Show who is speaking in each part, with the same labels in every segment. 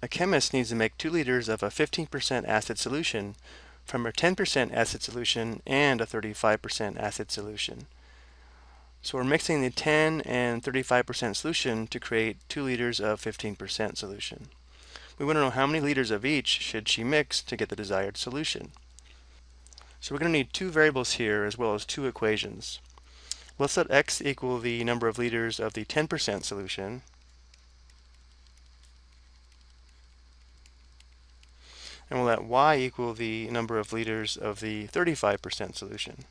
Speaker 1: A chemist needs to make 2 liters of a 15% acid solution from a 10% acid solution and a 35% acid solution. So we're mixing the 10 and 35% solution to create 2 liters of 15% solution. We want to know how many liters of each should she mix to get the desired solution. So we're going to need 2 variables here as well as 2 equations. Let's let x equal the number of liters of the 10% solution, and we'll let y equal the number of liters of the 35% solution.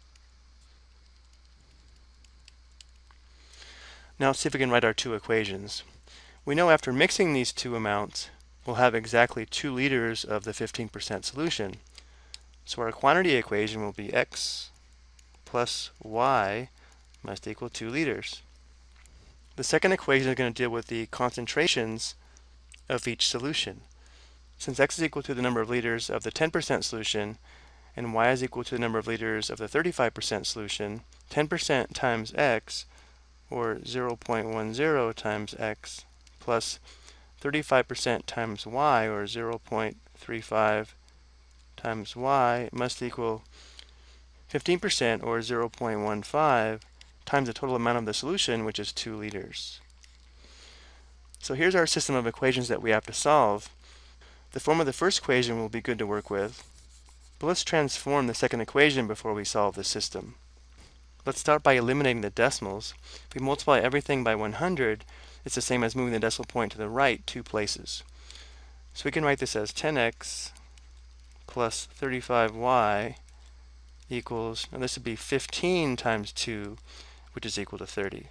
Speaker 1: Now let's see if we can write our 2 equations. We know after mixing these 2 amounts, we'll have exactly 2 liters of the 15% solution. So our quantity equation will be x plus y must equal 2 liters. The second equation is going to deal with the concentrations of each solution. Since x is equal to the number of liters of the 10% solution and y is equal to the number of liters of the 35% solution, 10% times x, or 0.10 times x, plus 35% times y, or 0.35 times y, must equal 15%, or 0.15, times the total amount of the solution, which is 2 liters. So here's our system of equations that we have to solve. The form of the first equation will be good to work with, but let's transform the second equation before we solve the system. Let's start by eliminating the decimals. If we multiply everything by 100, it's the same as moving the decimal point to the right 2 places. So we can write this as 10x plus 35y equals, now this would be 15 times 2, which is equal to 30.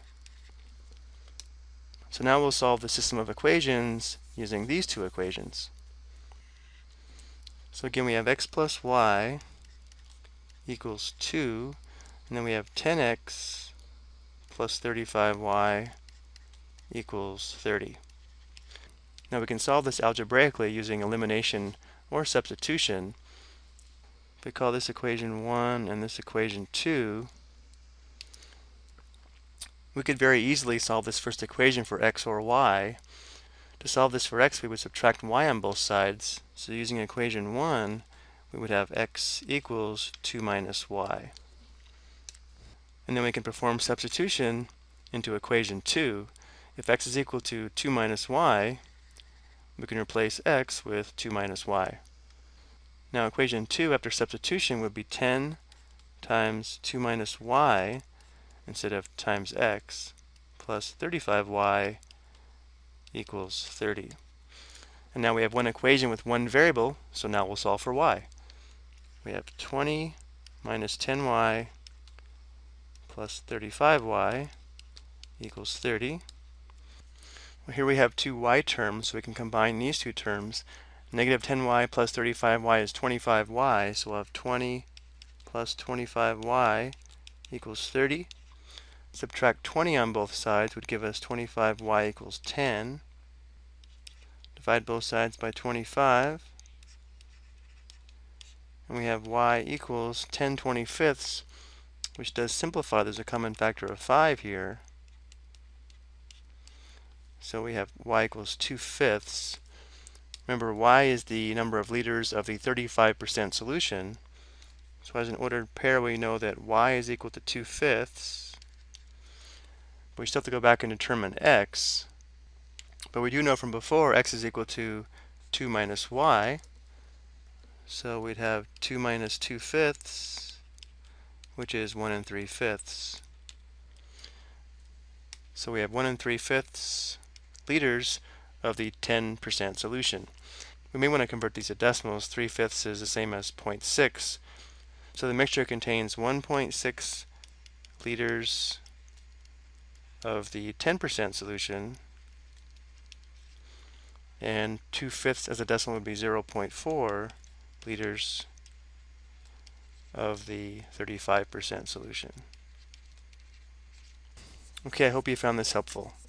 Speaker 1: So now we'll solve the system of equations using these 2 equations. So again, we have x plus y equals 2, and then we have 10x plus 35y equals 30. Now we can solve this algebraically using elimination or substitution. If we call this equation 1 and this equation 2, we could very easily solve this first equation for x or y. To solve this for x, we would subtract y on both sides. So using equation 1, we would have x equals 2 minus y. And then we can perform substitution into equation 2. If x is equal to 2 minus y, we can replace x with 2 minus y. Now equation 2 after substitution would be 10 times 2 minus y instead of times x plus 35y equals 30. And now we have one equation with one variable, so now we'll solve for y. We have 20 minus 10y plus 35y equals 30. Well, here we have 2 y terms, so we can combine these 2 terms. Negative 10y plus 35y is 25y, so we'll have 20 plus 25y equals 30. Subtract 20 on both sides would give us 25y equals 10. Divide both sides by 25. And we have y equals 10 25ths, which does simplify. There's a common factor of 5 here. So we have y equals 2/5. Remember, y is the number of liters of the 35% solution. So as an ordered pair, we know that y is equal to 2/5. But we still have to go back and determine x. But we do know from before x is equal to 2 minus y. So we'd have 2 minus 2/5, which is 1 3/5. So we have 1 3/5 liters of the 10% solution. We may want to convert these to decimals. 3/5 is the same as 0.6. So the mixture contains 1.6 liters of the 10% solution, and 2/5 as a decimal would be 0.4 liters of the 35% solution. Okay, I hope you found this helpful.